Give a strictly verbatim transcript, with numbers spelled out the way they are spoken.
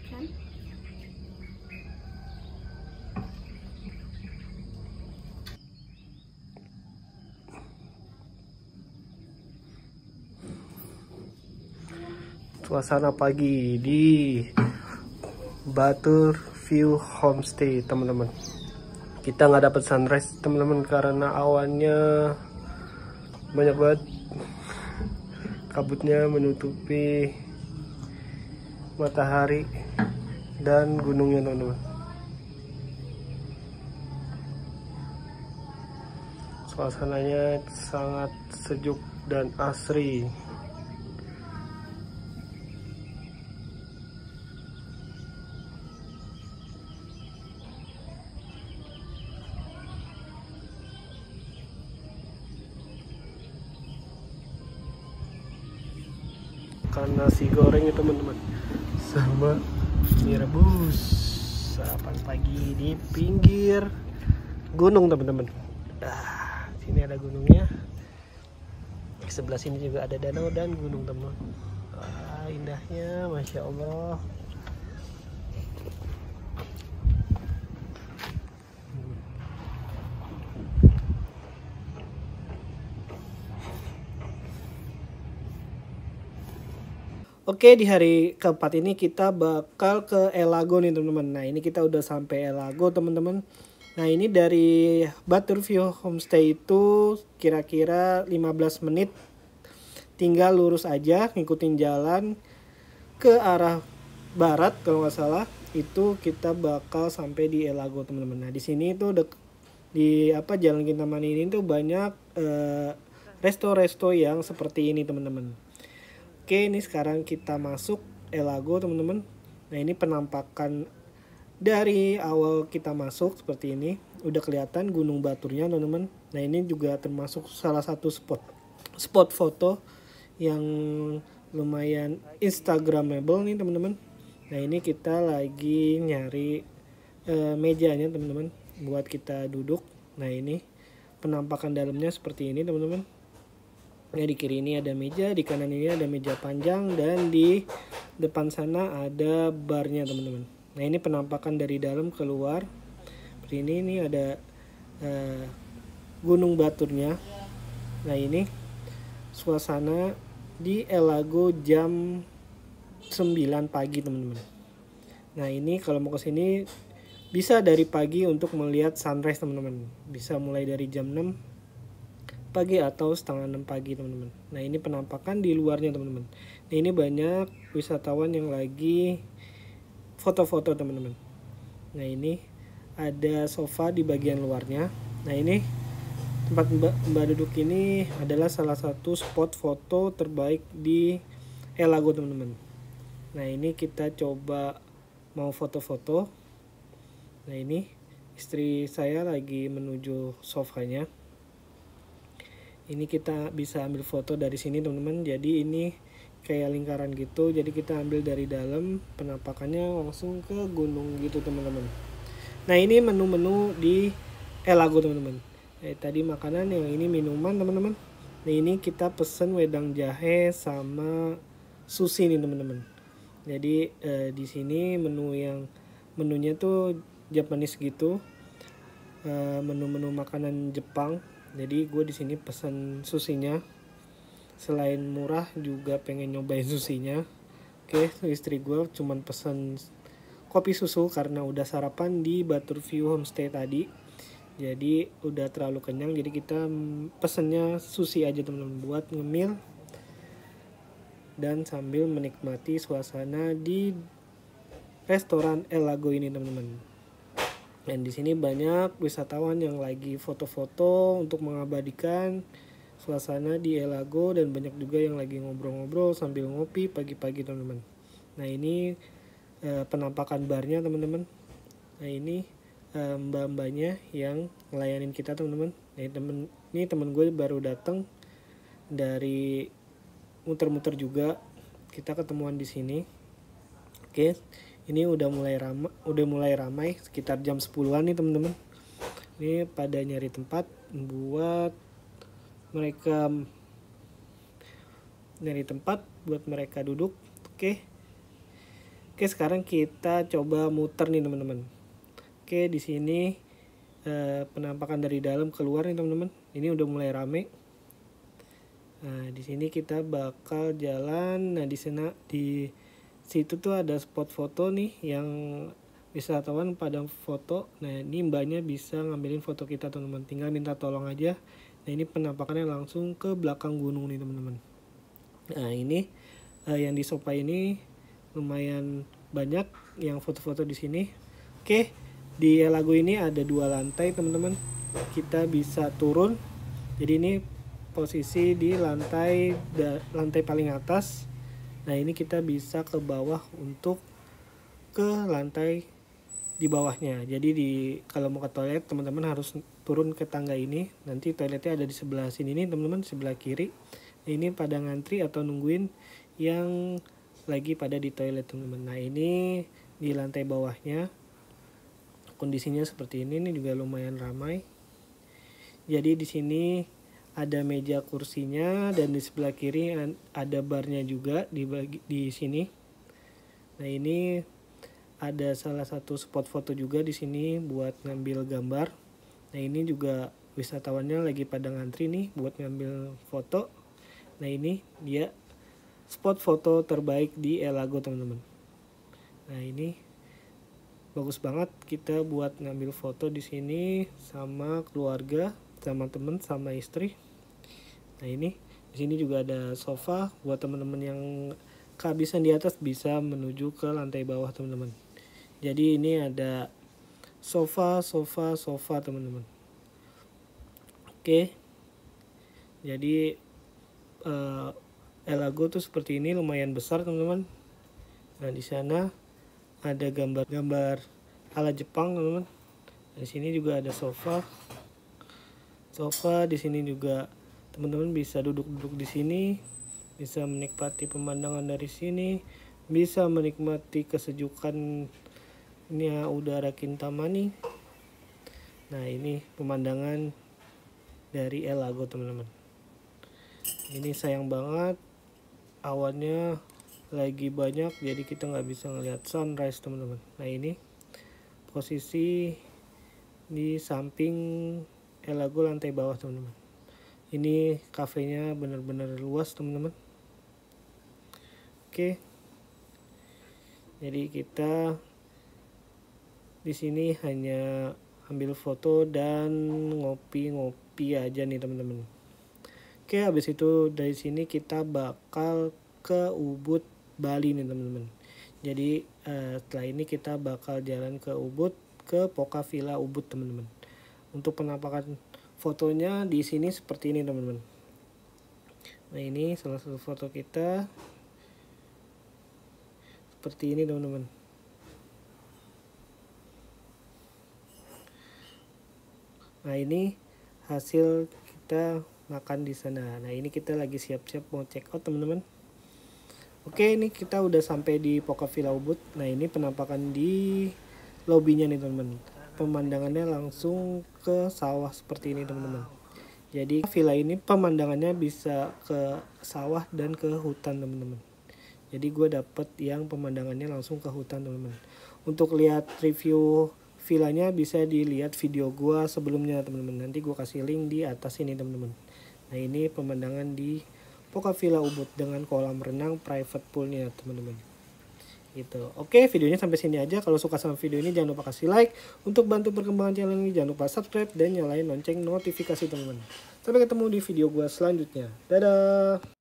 action. Suasana pagi di Batur View Homestay, teman-teman. Kita nggak dapat sunrise, teman-teman, karena awannya banyak banget. Kabutnya menutupi matahari dan gunungnya, teman-teman. Suasananya sangat sejuk dan asri. Makan nasi goreng ya, teman-teman, sama mie rebus. Sarapan pagi di pinggir gunung, teman-teman. Nah, sini ada gunungnya. Di sebelah sini juga ada danau dan gunung, teman-teman. Wah, indahnya, masya Allah. Oke, di hari keempat ini kita bakal ke Elago nih, teman-teman. Nah, ini kita udah sampai Elago, teman-teman. Nah, ini dari Batur View Homestay itu kira-kira lima belas menit. Tinggal lurus aja, ngikutin jalan ke arah barat kalau nggak salah. Itu kita bakal sampai di Elago, teman-teman. Nah, di sini tuh di apa Jalan Kintamani ini tuh banyak eh, resto-resto yang seperti ini, teman-teman. Oke, ini sekarang kita masuk Elago, teman-teman. Nah, ini penampakan dari awal kita masuk seperti ini. Udah kelihatan Gunung Baturnya, teman-teman. Nah, ini juga termasuk salah satu spot spot foto yang lumayan instagramable nih, teman-teman. Nah, ini kita lagi nyari eh, mejanya, teman-teman, buat kita duduk. Nah, ini penampakan dalamnya seperti ini, teman-teman. Nah, di kiri ini ada meja, di kanan ini ada meja panjang, dan di depan sana ada barnya, teman-teman. Nah, ini penampakan dari dalam keluar. Seperti ini, ini ada uh, Gunung Baturnya. Nah, ini suasana di Elago jam sembilan pagi, teman-teman. Nah, ini kalau mau ke sini bisa dari pagi untuk melihat sunrise, teman-teman. Bisa mulai dari jam enam pagi atau setengah enam pagi, teman-teman. Nah, ini penampakan di luarnya, teman-teman. Nah, ini banyak wisatawan yang lagi foto-foto, teman-teman. Nah, ini ada sofa di bagian luarnya. Nah, ini tempat mbak, mbak duduk ini adalah salah satu spot foto terbaik di Elago, teman-teman. Nah, ini kita coba mau foto-foto. Nah, ini istri saya lagi menuju sofanya. Ini kita bisa ambil foto dari sini, teman-teman. Jadi ini kayak lingkaran gitu. Jadi kita ambil dari dalam, penampakannya langsung ke gunung gitu, teman-teman. Nah, ini menu-menu di Elago, teman-teman. Eh, tadi makanan, yang ini minuman, teman-teman. Nah, ini kita pesen wedang jahe sama sushi nih, teman-teman. Jadi eh, di sini menu yang menunya tuh Japanese gitu. Eh, menu-menu makanan Jepang. Jadi gue di sini pesan susinya. Selain murah juga pengen nyobain susinya. Oke, istri gue cuman pesan kopi susu karena udah sarapan di Batur View Homestay tadi. Jadi udah terlalu kenyang. Jadi kita pesennya sushi aja, teman-teman, buat ngemil dan sambil menikmati suasana di restoran Elago ini, teman-teman. Dan di sini banyak wisatawan yang lagi foto-foto untuk mengabadikan suasana di Elago, dan banyak juga yang lagi ngobrol-ngobrol sambil ngopi pagi-pagi, teman-teman. Nah, ini eh, penampakan barnya, teman-teman. Nah, ini eh, mbak-mbaknya yang ngelayanin kita, teman-teman. Nah, temen ini temen gue baru datang dari muter-muter juga. Kita ketemuan di sini. Oke. Ini udah mulai ramai, udah mulai ramai sekitar jam sepuluhan nih, teman-teman. Ini pada nyari tempat buat mereka nyari tempat buat mereka duduk. Oke. Oke, sekarang kita coba muter nih teman-teman. Oke, di sini eh, penampakan dari dalam keluar nih teman-teman. Ini udah mulai rame. Nah, di sini kita bakal jalan. Nah, di sana di situ tuh ada spot foto nih yang wisatawan pada foto. Nah, ini mbaknya bisa ngambilin foto kita teman-teman. Tinggal minta tolong aja. Nah, ini penampakannya langsung ke belakang gunung nih teman-teman. Nah, ini eh, yang di sofa ini lumayan banyak yang foto-foto di sini. Oke, di Elago ini ada dua lantai teman-teman. Kita bisa turun. Jadi ini posisi di lantai lantai paling atas. Nah, ini kita bisa ke bawah untuk ke lantai di bawahnya. Jadi di kalau mau ke toilet teman-teman harus turun ke tangga ini. Nanti toiletnya ada di sebelah sini nih teman-teman, sebelah kiri. Ini pada ngantri atau nungguin yang lagi pada di toilet teman-teman. Nah, ini di lantai bawahnya kondisinya seperti ini. Ini juga lumayan ramai. Jadi di sini ada meja kursinya dan di sebelah kiri ada barnya juga di bagi, di sini. Nah, ini ada salah satu spot foto juga di sini buat ngambil gambar. Nah, ini juga wisatawannya lagi pada ngantri nih buat ngambil foto. Nah, ini dia spot foto terbaik di Elago teman-teman. Nah, ini bagus banget kita buat ngambil foto di sini sama keluarga, sama temen, sama istri. Nah, ini di sini juga ada sofa buat teman-teman yang kehabisan di atas bisa menuju ke lantai bawah teman-teman. Jadi ini ada sofa, sofa, sofa teman-teman. Oke. Jadi uh, Elago tuh seperti ini, lumayan besar teman-teman. Nah, di sana ada gambar-gambar ala Jepang teman-teman. Di sini juga ada sofa. Sofa di sini juga teman-teman bisa duduk-duduk di sini, bisa menikmati pemandangan dari sini, bisa menikmati kesejukan ini udara Kintamani. Nah, ini pemandangan dari Elago teman-teman. Ini sayang banget awannya lagi banyak jadi kita nggak bisa ngelihat sunrise teman-teman. Nah, ini posisi di samping Elago lantai bawah teman-teman. Ini kafenya benar-benar luas teman-teman. Oke, jadi kita di sini hanya ambil foto dan ngopi-ngopi aja nih teman-teman. Oke, habis itu dari sini kita bakal ke Ubud, Bali nih teman-teman. Jadi eh, setelah ini kita bakal jalan ke Ubud, ke Poka Villa Ubud teman-teman. Untuk penampakan fotonya di sini seperti ini teman-teman. Nah, ini salah satu foto kita seperti ini teman-teman. Nah, ini hasil kita makan di sana. Nah, ini kita lagi siap-siap mau check out teman-teman. Oke, ini kita udah sampai di Poka Villa Ubud. Nah, ini penampakan di lobbynya nih teman-teman. Pemandangannya langsung ke sawah seperti ini teman-teman. Jadi villa ini pemandangannya bisa ke sawah dan ke hutan teman-teman. Jadi gue dapet yang pemandangannya langsung ke hutan teman-teman. Untuk lihat review villanya bisa dilihat video gue sebelumnya teman-teman. Nanti gue kasih link di atas ini teman-teman. Nah, ini pemandangan di Poka Villa Ubud dengan kolam renang private poolnya teman-teman. Gitu. Oke, videonya sampai sini aja. Kalau suka sama video ini jangan lupa kasih like. Untuk bantu perkembangan channel ini jangan lupa subscribe dan nyalain lonceng notifikasi teman-teman. Sampai ketemu di video gue selanjutnya. Dadah.